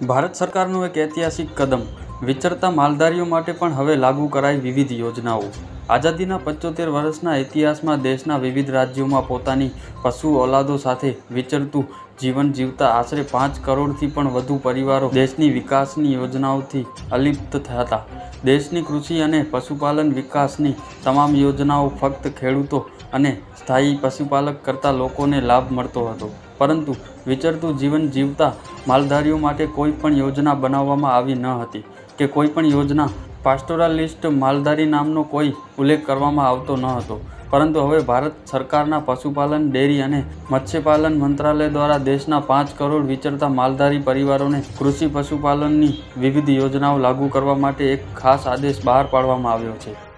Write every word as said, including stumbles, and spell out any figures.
ભારત સરકારનું એક ઐતિહાસિક કદમ વિચરતા માલધારીઓ માટે પણ હવે લાગુ કરાઈ વિવિધ યોજનાઓ। આઝાદીના પંચોતેર વર્ષના ઇતિહાસમાં દેશના વિવિધ રાજ્યોમાં પોતાની પશુ ઓલાદો સાથે વિચરતું જીવન જીવતા આશરે પાંચ કરોડથી પણ વધુ પરિવારો દેશની વિકાસની યોજનાઓથી અલિપ્ત હતા। દેશની કૃષિ અને પશુપાલન વિકાસની તમામ યોજનાઓ ફક્ત ખેડૂતો અને સ્થાયી પશુપાલક કરતા લોકોને લાભ મળતો હતો, પરંતુ વિચરતું જીવન જીવતા માલધારીઓ માટે કોઈ પણ યોજના બનાવવામાં આવી ન હતી કે કોઈ પણ યોજના પાસ્ટોરાલિસ્ટ માલધારી નામનો કોઈ ઉલ્લેખ કરવામાં આવતો ન હતો। પરંતુ હવે ભારત સરકારના પશુપાલન, ડેરી અને મત્સ્યપાલન મંત્રાલય દ્વારા દેશના પાંચ કરોડ વિચરતા માલધારી પરિવારોને કૃષિ પશુપાલનની વિવિધ યોજનાઓ લાગુ કરવા માટે એક ખાસ આદેશ બહાર પાડવામાં આવ્યો છે।